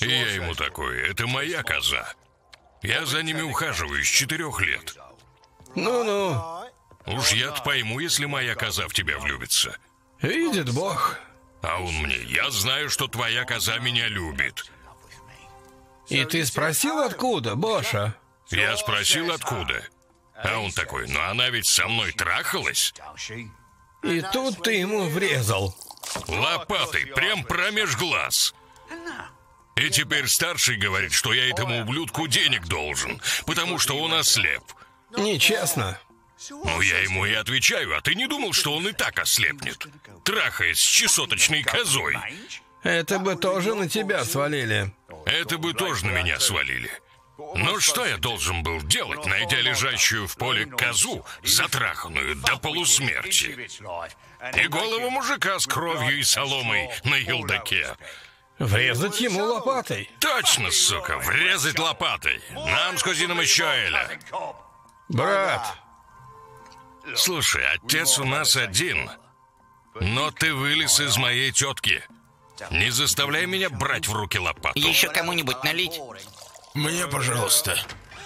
И я ему такой: это моя коза. Я за ними ухаживаю с 4 лет. Ну-ну. Уж я-то пойму, если моя коза в тебя влюбится. Видит Бог. А он мне: я знаю, что твоя коза меня любит. И ты спросил, откуда, Боша? Я спросил, откуда. А он такой: ну она ведь со мной трахалась. И тут ты ему врезал. Лопатой, прям промеж глаз. И теперь старший говорит, что я этому ублюдку денег должен, потому что он ослеп. Нечестно. Ну, я ему и отвечаю: а ты не думал, что он и так ослепнет, трахаясь с чесоточной козой? Это бы тоже на тебя свалили. Это бы тоже на меня свалили. Но что я должен был делать, найдя лежащую в поле козу, затраханную до полусмерти? И голову мужика с кровью и соломой на елдаке. Врезать ему лопатой. Точно, сука, врезать лопатой. Нам с кузином еще Эля. Брат, Слушай, отец у нас один, но ты вылез из моей тетки. Не заставляй меня брать в руки лопату. Еще кому-нибудь налить? мне, пожалуйста.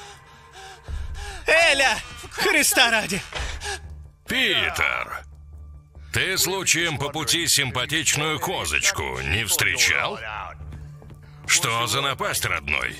Эля! Христа ради! Питер, ты случаем по пути симпатичную козочку не встречал? Что за напасть, родной?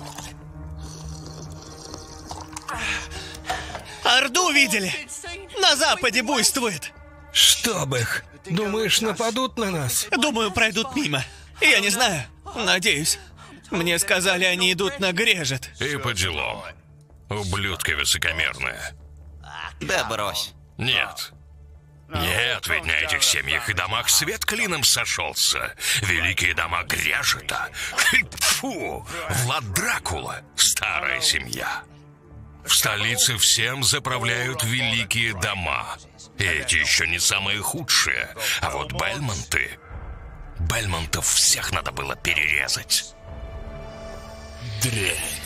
Орду видели? На западе буйствует. Чтоб их. Думаешь, нападут на нас? Думаю, пройдут мимо. Я не знаю. Надеюсь. Мне сказали, они идут на Грежет. И по делам. Ублюдка высокомерная. Да брось. Нет. Нет, ведь на этих семьях и домах свет клином сошелся. Великие дома Грежета. Фу, Влад Дракула. Старая семья. В столице всем заправляют великие дома. И эти еще не самые худшие. А вот Бельмонты... Бельмонтов всех надо было перерезать. Дрянь.